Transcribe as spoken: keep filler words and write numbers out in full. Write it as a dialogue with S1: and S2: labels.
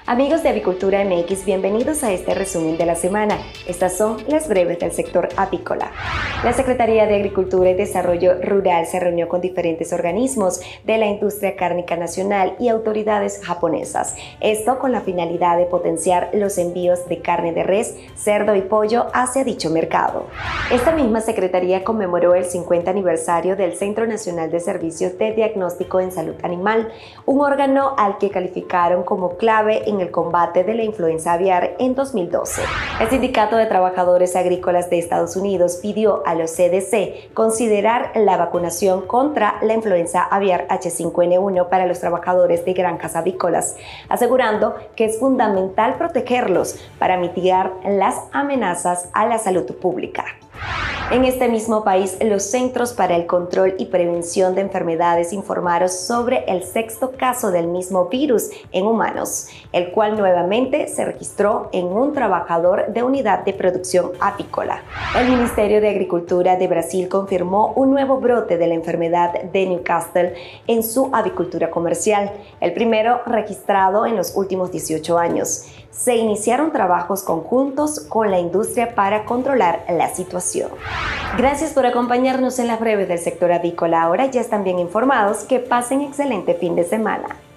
S1: Amigos de Avicultura M X, bienvenidos a este resumen de la semana. Estas son las breves del sector apícola. La Secretaría de Agricultura y Desarrollo Rural se reunió con diferentes organismos de la industria cárnica nacional y autoridades japonesas. Esto con la finalidad de potenciar los envíos de carne de res, cerdo y pollo hacia dicho mercado. Esta misma Secretaría conmemoró el cincuenta aniversario del Centro Nacional de Servicios de Diagnóstico en Salud Animal, un órgano al que calificaron como clave en el combate de la influenza aviar en dos mil doce. El Sindicato de Trabajadores Agrícolas de Estados Unidos pidió a los C D C considerar la vacunación contra la influenza aviar H cinco N uno para los trabajadores de granjas avícolas, asegurando que es fundamental protegerlos para mitigar las amenazas a la salud pública. En este mismo país, los Centros para el Control y Prevención de Enfermedades informaron sobre el sexto caso del mismo virus en humanos, el cual nuevamente se registró en un trabajador de unidad de producción apícola. El Ministerio de Agricultura de Brasil confirmó un nuevo brote de la enfermedad de Newcastle en su avicultura comercial, el primero registrado en los últimos dieciocho años. Se iniciaron trabajos conjuntos con la industria para controlar la situación. Gracias por acompañarnos en las breves del sector avícola. Ahora ya están bien informados. Que pasen excelente fin de semana.